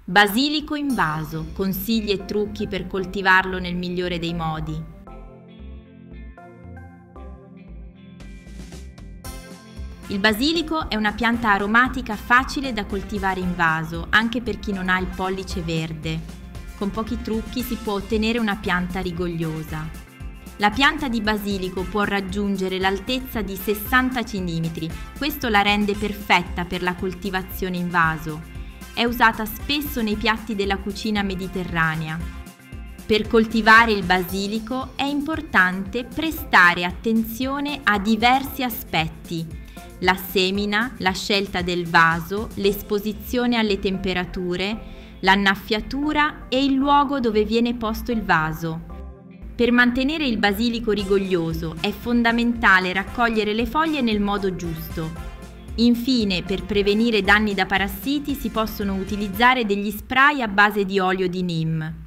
Basilico in vaso, consigli e trucchi per coltivarlo nel migliore dei modi. Il basilico è una pianta aromatica facile da coltivare in vaso, anche per chi non ha il pollice verde. Con pochi trucchi si può ottenere una pianta rigogliosa. La pianta di basilico può raggiungere l'altezza di 60 cm, questo la rende perfetta per la coltivazione in vaso. È usata spesso nei piatti della cucina mediterranea. Per coltivare il basilico è importante prestare attenzione a diversi aspetti: la semina, la scelta del vaso, l'esposizione alle temperature, l'annaffiatura e il luogo dove viene posto il vaso. Per mantenere il basilico rigoglioso è fondamentale raccogliere le foglie nel modo giusto. Infine, per prevenire danni da parassiti si possono utilizzare degli spray a base di olio di neem.